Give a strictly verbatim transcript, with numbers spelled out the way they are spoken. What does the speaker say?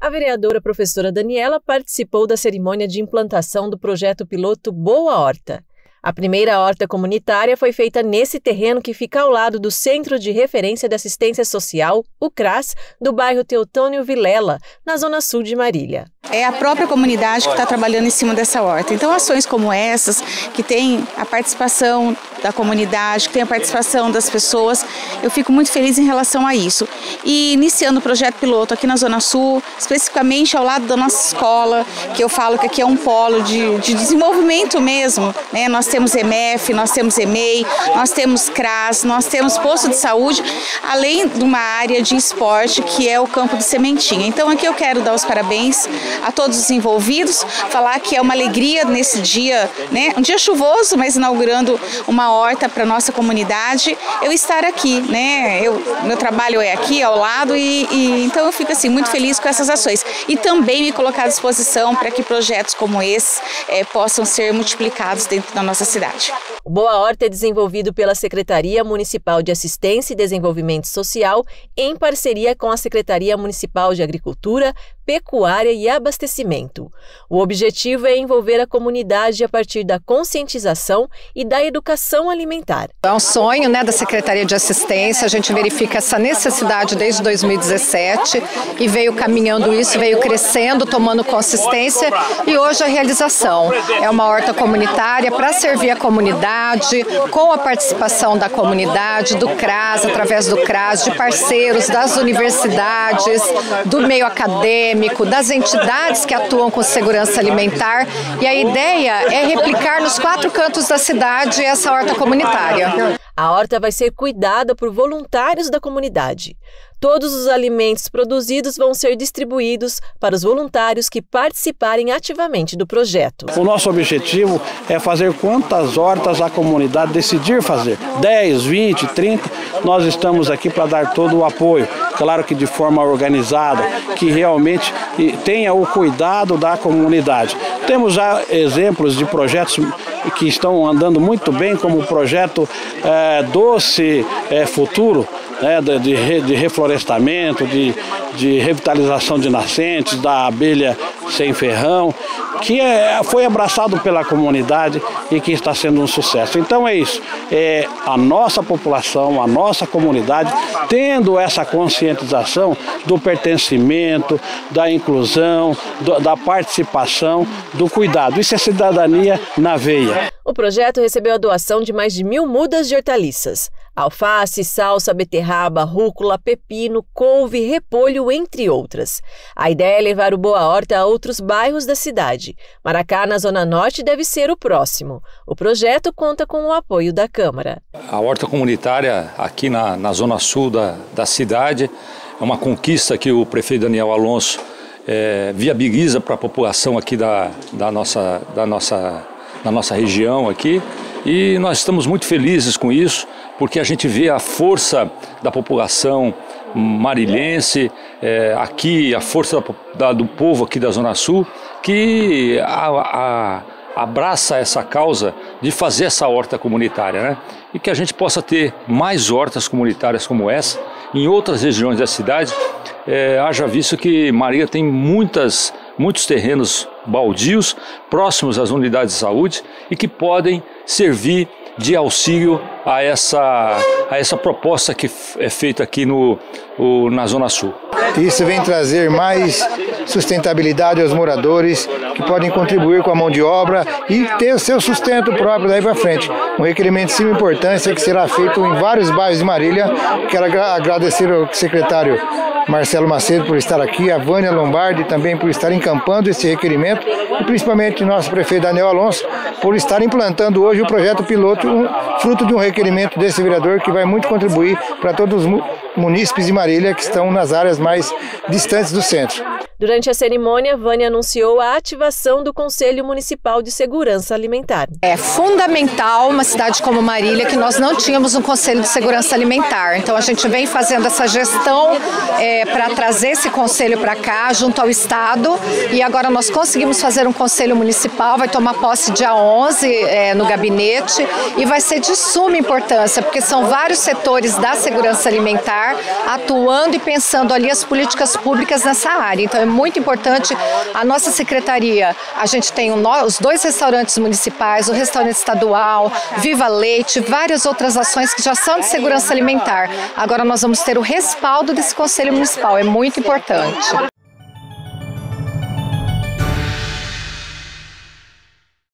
A vereadora professora Daniela participou da cerimônia de implantação do projeto piloto Boa Horta. A primeira horta comunitária foi feita nesse terreno que fica ao lado do Centro de Referência de Assistência Social, o CRAS, do bairro Teotônio Vilela, na zona sul de Marília. É a própria comunidade que está trabalhando em cima dessa horta. Então, ações como essas, que tem a participação da comunidade, que tem a participação das pessoas, eu fico muito feliz em relação a isso. E iniciando o projeto piloto aqui na Zona Sul, especificamente ao lado da nossa escola, que eu falo que aqui é um polo de, de desenvolvimento mesmo, né? Nós temos E M E F, nós temos E M E I, nós temos CRAS, nós temos posto de saúde, além de uma área de esporte que é o campo de sementinha. Então aqui eu quero dar os parabéns a todos os envolvidos, falar que é uma alegria nesse dia, né? Um dia chuvoso, mas inaugurando uma horta para nossa comunidade, eu estar aqui, né? Eu, meu trabalho é aqui ao lado e, e então eu fico assim muito feliz com essas ações e também me colocar à disposição para que projetos como esse é, possam ser multiplicados dentro da nossa cidade. O Boa Horta é desenvolvido pela Secretaria Municipal de Assistência e Desenvolvimento Social em parceria com a Secretaria Municipal de Agricultura, Pecuária e Abastecimento. O objetivo é envolver a comunidade a partir da conscientização e da educação alimentar. É um sonho, né, da Secretaria de Assistência, a gente verifica essa necessidade desde dois mil e dezessete e veio caminhando isso, veio crescendo, tomando consistência e hoje a realização é uma horta comunitária para servir a comunidade, com a participação da comunidade, do CRAS, através do CRAS, de parceiros das universidades, do meio acadêmico, das entidades que atuam com segurança alimentar e a ideia é replicar nos quatro cantos da cidade essa horta comunitária. A horta vai ser cuidada por voluntários da comunidade. Todos os alimentos produzidos vão ser distribuídos para os voluntários que participarem ativamente do projeto. O nosso objetivo é fazer quantas hortas a comunidade decidir fazer. dez, vinte, trinta, nós estamos aqui para dar todo o apoio. Claro que de forma organizada, que realmente tenha o cuidado da comunidade. Temos já exemplos de projetos que estão andando muito bem, como o projeto é, Doce é, Futuro, né, de, de, de reflorestamento, de, de revitalização de nascentes, da abelha sem ferrão, que é, foi abraçado pela comunidade e que está sendo um sucesso. Então é isso, é a nossa população, a nossa comunidade, tendo essa conscientização do pertencimento, da inclusão, do, da participação, do cuidado. Isso é cidadania na veia. O projeto recebeu a doação de mais de mil mudas de hortaliças. Alface, salsa, beterraba, rúcula, pepino, couve, repolho, entre outras. A ideia é levar o Boa Horta a outros bairros da cidade. Maracá, na Zona Norte, deve ser o próximo. O projeto conta com o apoio da Câmara. A horta comunitária aqui na, na Zona Sul da, da cidade é uma conquista que o prefeito Daniel Alonso é, viabiliza para a população aqui da, da, nossa, da, nossa, da nossa região aqui. E nós estamos muito felizes com isso, porque a gente vê a força da população marilhense, é, aqui a força da, do povo aqui da Zona Sul, que a, a, abraça essa causa de fazer essa horta comunitária, né? E que a gente possa ter mais hortas comunitárias como essa em outras regiões da cidade. É, haja visto que Marília tem muitas, muitos terrenos baldios próximos às unidades de saúde e que podem servir de auxílio a essa, a essa proposta que é feita aqui no, o, na Zona Sul. Isso vem trazer mais sustentabilidade aos moradores que podem contribuir com a mão de obra e ter o seu sustento próprio daí para frente. Um requerimento de suma importância que será feito em vários bairros de Marília. Quero agradecer ao secretário Marcelo Macedo por estar aqui, a Vânia Lombardi também por estar encampando esse requerimento e principalmente nosso prefeito Daniel Alonso por estar implantando hoje o projeto piloto, um, fruto de um requerimento desse vereador que vai muito contribuir para todos os munícipes de Marília que estão nas áreas mais distantes do centro. Durante a cerimônia, Vânia anunciou a ativação do Conselho Municipal de Segurança Alimentar. É fundamental uma cidade como Marília que nós não tínhamos um Conselho de Segurança Alimentar. Então a gente vem fazendo essa gestão é, para trazer esse conselho para cá, junto ao Estado. E agora nós conseguimos fazer um Conselho Municipal, vai tomar posse dia onze é, no gabinete e vai ser de suma importância, porque são vários setores da segurança alimentar atuando e pensando ali as políticas públicas nessa área. Então é muito importante. A nossa secretaria, a gente tem os dois restaurantes municipais, o restaurante estadual, Viva Leite, várias outras ações que já são de segurança alimentar. Agora nós vamos ter o respaldo desse Conselho Municipal, é muito importante.